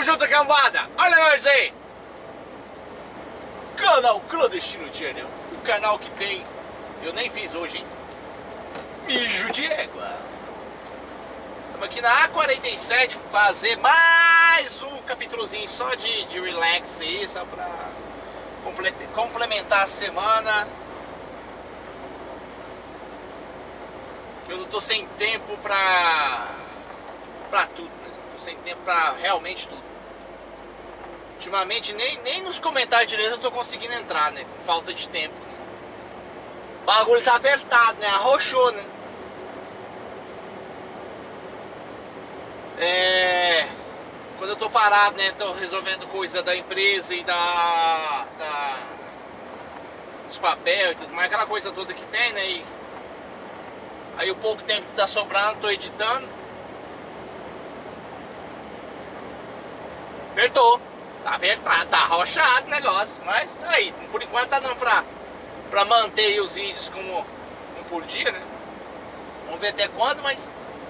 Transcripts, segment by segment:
junto, cambada! Olha nós aí! Canal Clandestino Channel, o canal que tem... Eu nem fiz hoje, hein? Mijo de égua. Estamos aqui na A47 fazer mais um capítulozinho só de relax aí, só pra complementar a semana. Eu não tô sem tempo pra tudo, né? Tô sem tempo pra realmente tudo. Ultimamente nem nos comentários direito eu tô conseguindo entrar, né? Com falta de tempo, né? O bagulho tá apertado, né? Arrochou, né? Quando eu tô parado, né? Tô resolvendo coisa da empresa e dos papéis e tudo mais, aquela coisa toda que tem, né? Aí o pouco tempo que tá sobrando, tô editando. Apertou. Tá apertado, tá arrochado o negócio. Mas tá aí. Por enquanto tá dando pra manter aí os vídeos como um por dia, né? Vamos ver até quando, mas...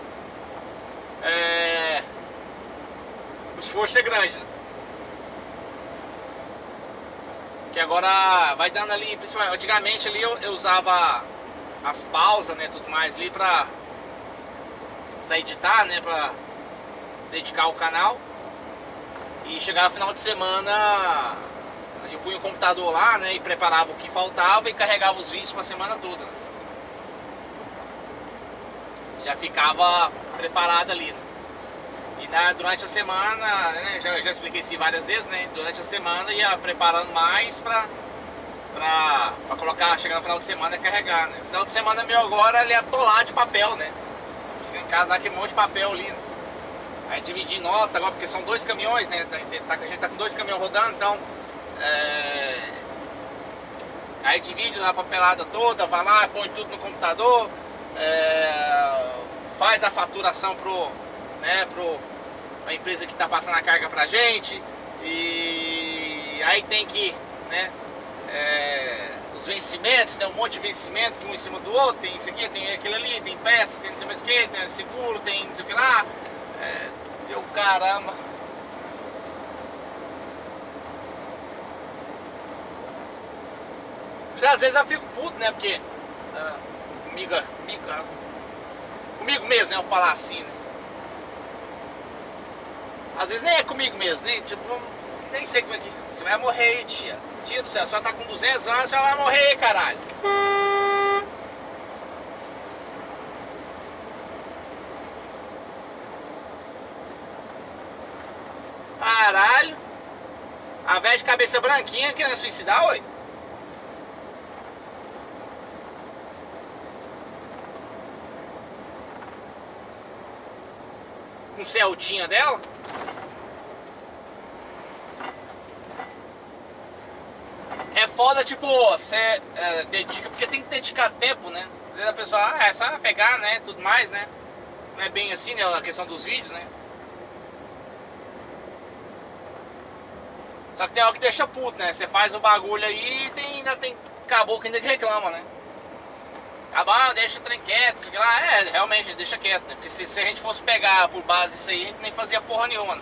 o esforço é grande, né? Que agora vai dando ali, principalmente... Antigamente ali eu usava as pausas, né? Tudo mais ali pra editar, né? Pra dedicar o canal. E chegava no final de semana, eu punha o computador lá, né, e preparava o que faltava e carregava os vídeos para a semana toda. Já ficava preparado ali, né? E durante a semana, né, já expliquei isso várias vezes, né? Durante a semana ia preparando mais pra colocar, chegar no final de semana e carregar, né? Final de semana meu agora ele é atolado de papel, né? Chega em casa aquele monte de papel ali, né? Aí dividir nota agora, porque são dois caminhões, né? A gente tá com dois caminhões rodando, então... Aí divide a papelada toda, vai lá, põe tudo no computador, faz a faturação a empresa que tá passando a carga pra gente, e aí tem que, né? Os vencimentos, tem um monte de vencimento que um em cima do outro, tem isso aqui, tem aquele ali, tem peça, tem não sei mais o que, tem seguro, tem não sei o que lá. Meu caramba. Às vezes eu fico puto, né? Porque comigo mesmo, né? Eu falar assim, né? Às vezes nem é comigo mesmo, né? Tipo, nem sei como é que... Você vai morrer aí, tia. Tia do céu, a senhora tá com 200 anos, você vai morrer aí, caralho. Caralho. A velha de cabeça branquinha querendo suicidar, oi? Com Celtinha dela? É foda, tipo, você dedica, porque tem que dedicar tempo, né? Às vezes a pessoa, é só pegar, né? Tudo mais, né? Não é bem assim, né? A questão dos vídeos, né? Só que tem hora que deixa puto, né? Você faz o bagulho aí e ainda tem caboclo ainda que reclama, né? Tá bom, deixa o trem quieto, isso aqui lá. Realmente, deixa quieto, né? Porque se a gente fosse pegar por base isso aí, a gente nem fazia porra nenhuma, né?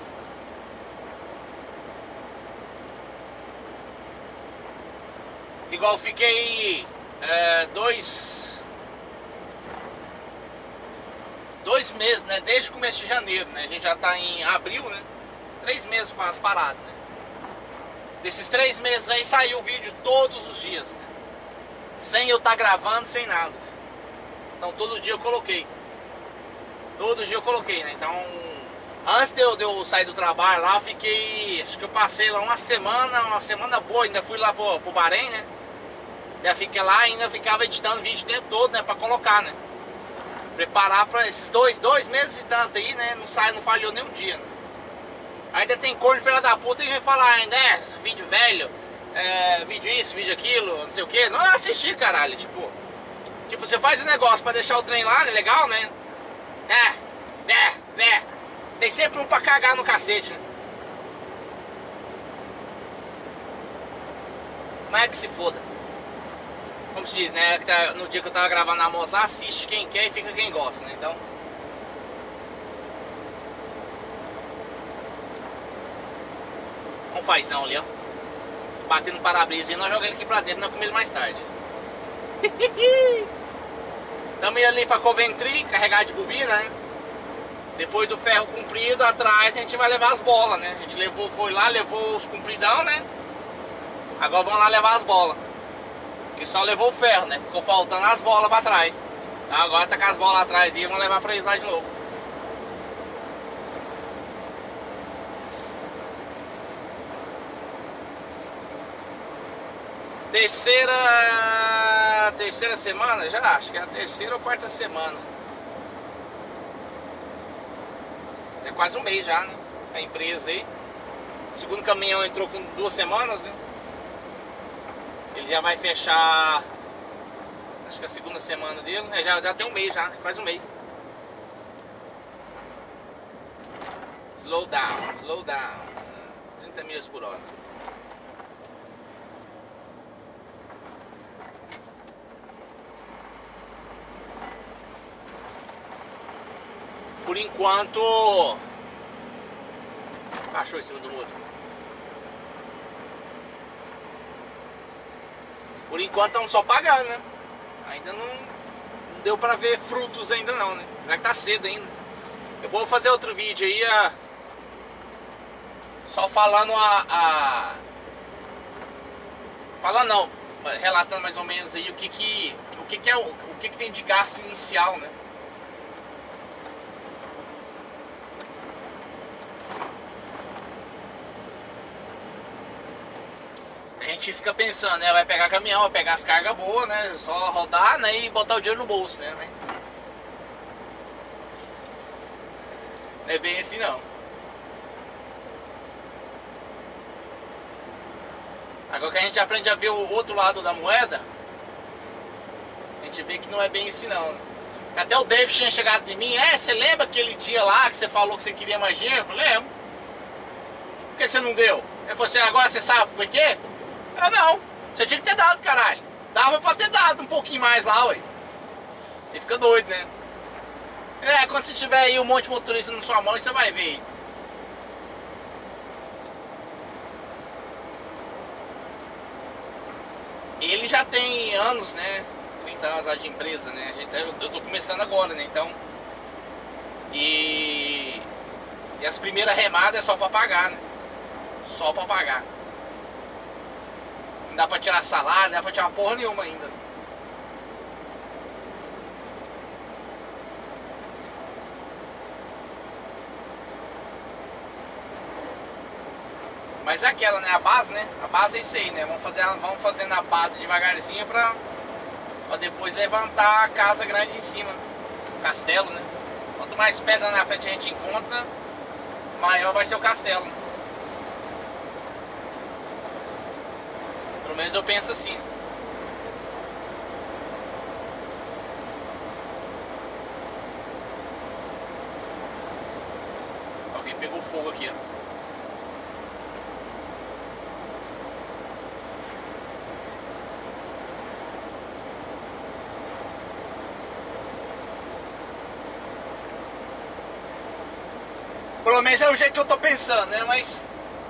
Igual eu fiquei dois meses, né? Desde o começo de janeiro, né? A gente já tá em abril, né? 3 meses quase parado, né? Desses 3 meses aí saiu o vídeo todos os dias, né? Sem eu estar gravando, sem nada, né? Então todo dia eu coloquei. Todo dia eu coloquei, né? Então, antes de eu sair do trabalho lá, eu fiquei... Acho que eu passei lá uma semana boa. Ainda fui lá pro Bahrein, né? Ainda fiquei lá, ainda ficava editando vídeo o tempo todo, né? Pra colocar, né? Preparar pra esses dois meses e tanto aí, né? Não falhou nem um dia, né? Ainda tem corno filha da puta e vai falar ainda, vídeo velho, vídeo isso, vídeo aquilo, não sei o que. Não assistir, caralho, tipo, você faz o negócio pra deixar o trem lá, né, legal, né? Tem sempre um pra cagar no cacete, né? Mas é que se foda. Como se diz, né, no dia que eu tava gravando na moto lá, assiste quem quer e fica quem gosta, né, então... um fazão ali, ó. Batendo no para-brisa e nós jogamos ele aqui pra dentro, nós comemos ele mais tarde. Estamos ali pra Coventry, carregar de bobina, né? Depois do ferro comprido, atrás a gente vai levar as bolas, né? A gente foi lá, levou os compridão, né? Agora vamos lá levar as bolas. Que só levou o ferro, né? Ficou faltando as bolas pra trás. Então, agora tá com as bolas atrás e vamos levar pra eles lá de novo. Terceira semana já? Acho que é a terceira ou quarta semana. É quase um mês já, né? A empresa aí. O segundo caminhão entrou com 2 semanas, né? Ele já vai fechar, acho que a segunda semana dele. Já tem um mês já, quase um mês. Slow down. 30 milhas por hora. Por enquanto... Cachorro em cima do muro. Por enquanto estamos só pagando, né? Ainda não deu pra ver frutos ainda não, né? Já que tá cedo ainda. Eu vou fazer outro vídeo aí, só falando Falando não, relatando mais ou menos aí o que tem de gasto inicial, né? A gente fica pensando, né? Vai pegar caminhão, vai pegar as cargas boas, né? Só rodar, né? E botar o dinheiro no bolso, né? Não é bem assim não. Agora que a gente aprende a ver o outro lado da moeda, a gente vê que não é bem assim não. Até o David tinha chegado em mim, você lembra aquele dia lá que você falou que você queria mais dinheiro? Eu falei, lembro. Por que você não deu? Ele falou assim, agora você sabe por quê? Eu não, você tinha que ter dado, caralho. Dava pra ter dado um pouquinho mais lá, ué. Ele fica doido, né? Quando você tiver aí um monte de motorista na sua mão, você vai ver. Ele já tem anos, né? 30 anos lá de empresa, né? Eu tô começando agora, né? Então... E as primeiras remadas é só pra pagar, né? Só pra pagar. Não dá pra tirar salário, não dá pra tirar porra nenhuma ainda. Mas é aquela, né? A base, né? A base é isso aí, né? Vamos fazendo a base devagarzinho pra depois levantar a casa grande em cima. O castelo, né? Quanto mais pedra na frente a gente encontra, maior vai ser o castelo. Pelo menos eu penso assim. Alguém pegou fogo aqui, ó. Pelo menos é o jeito que eu tô pensando, né? Mas...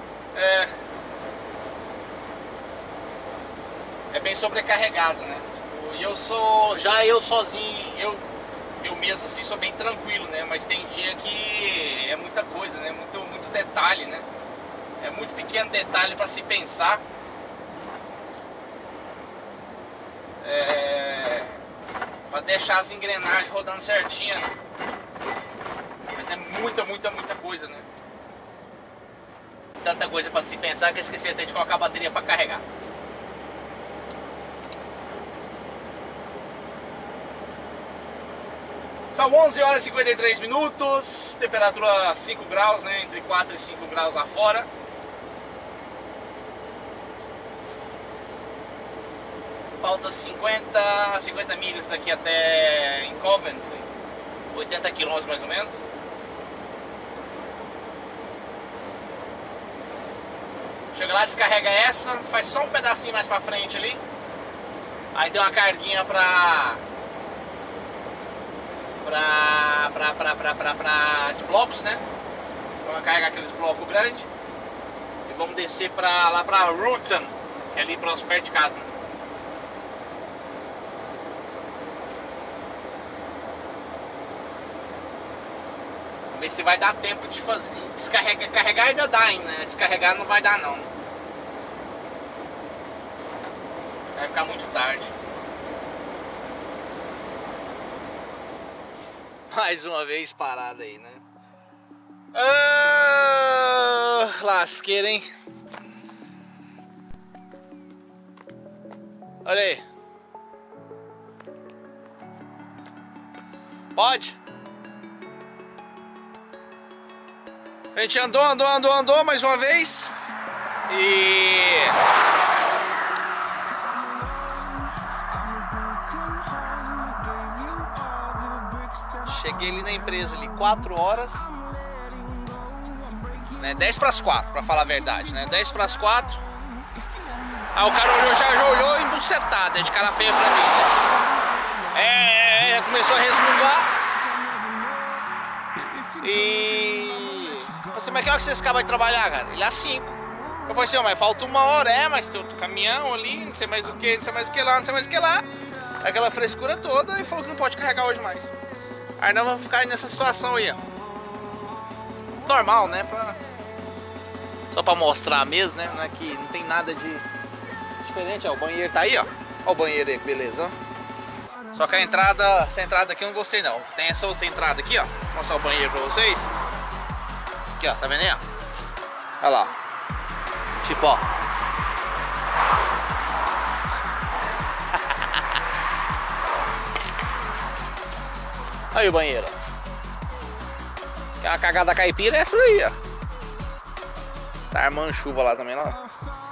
É bem sobrecarregado, né? E eu sozinho, eu mesmo assim sou bem tranquilo, né? Mas tem dia que é muita coisa, né? Muito detalhe, né? É muito pequeno detalhe para se pensar. Para deixar as engrenagens rodando certinho, né? Mas é muita coisa, né? Tanta coisa para se pensar que eu esqueci até de colocar a bateria para carregar. São 11 horas e 53 minutos, temperatura 5 graus, né? Entre 4 e 5 graus lá fora. Falta 50 milhas daqui até em Coventry, 80 quilômetros mais ou menos. Chega lá, descarrega essa, faz só um pedacinho mais pra frente ali. Aí tem uma carguinha de blocos, né? Vamos carregar aqueles blocos grandes. vamos descer lá pra Rutan, que é ali próximo, perto de casa. Vamos ver se vai dar tempo de fazer. Carregar ainda dá, hein, né? Descarregar não vai dar não. Vai ficar muito tarde. Mais uma vez parada aí, né? Lasqueira, hein? Olha aí. Pode? A gente andou mais uma vez. E... cheguei ali na empresa ali 4 horas, né? 10 para as 4, pra falar a verdade, né? 10 para as 4. Aí o cara já olhou embucetado, né? De cara feia pra mim, né? Começou a resmungar. E... eu falei assim, mas que hora que vocês acabam de trabalhar, cara? Ele é às 5. Eu falei assim, mas falta 1 hora, mas tem outro caminhão ali, não sei mais o que, não sei mais o que lá, não sei mais o que lá. Aquela frescura toda, e falou que não pode carregar hoje mais. Aí nós vamos ficar nessa situação aí, ó. Normal, né? Só pra mostrar mesmo, né? Não é que não tem nada de diferente, ó. O banheiro tá aí, ó. Ó o banheiro aí, beleza, ó. Só que essa entrada aqui eu não gostei não. Tem essa outra entrada aqui, ó. Vou mostrar o banheiro pra vocês. Aqui, ó, tá vendo aí, ó? Olha lá. Tipo, ó. Aí o banheiro. Que é uma cagada caipira, é essa aí, ó. Tá armando chuva lá também, ó.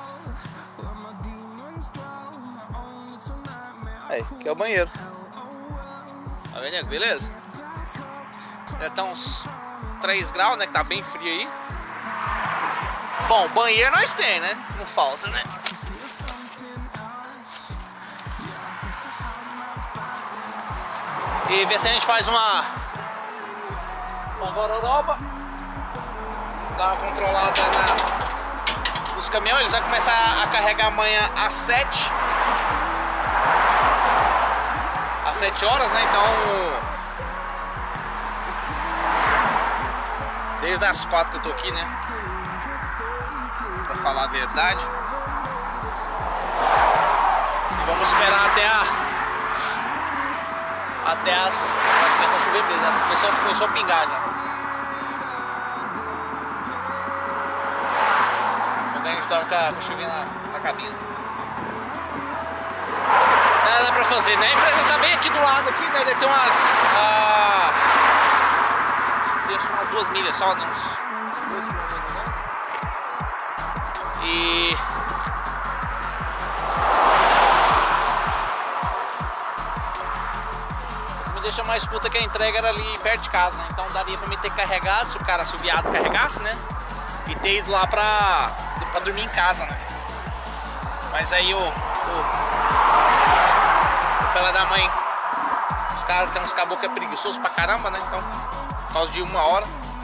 Aí, aqui é o banheiro. Tá vendo, nego? Beleza? Já tá uns 3 graus, né? Que tá bem frio aí. Bom, banheiro nós tem, né? Não falta, né? E ver se a gente faz uma gororoba. Dar uma controlada nos caminhões. Eles vão começar a carregar amanhã às 7. Às 7 horas, né? Então... desde as 4 que eu tô aqui, né? Pra falar a verdade. E vamos esperar até as... vai começar a chover mesmo, né? Começou a pingar já. A gente dorme com a chuvinha na cabine. Nada pra fazer, né? A empresa tá bem aqui do lado, aqui, né? Deve ter umas... deixa umas 2 milhas só, né? Uns 2 quilômetros, né? E... o que me deixa mais puta que a entrega era ali perto de casa, né? Então daria pra mim ter carregado, se o cara, se o viado carregasse, né? E ter ido lá pra dormir em casa, né? Mas aí o fela da mãe, os caras tem uns caboclos que é preguiçoso pra caramba, né? Então, por causa de 1 hora,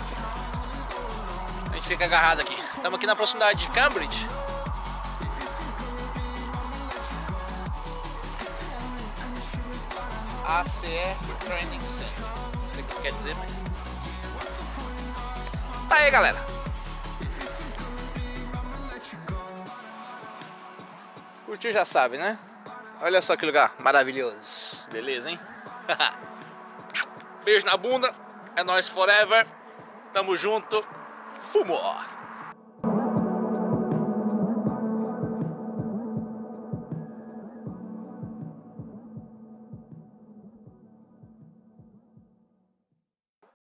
a gente fica agarrado aqui. Estamos aqui na proximidade de Cambridge. ACF Training Center. Não sei o que quer dizer, mas... tá aí, galera. Curtiu, já sabe, né? Olha só que lugar maravilhoso. Beleza, hein? Beijo na bunda. É nóis forever. Tamo junto. Fumou.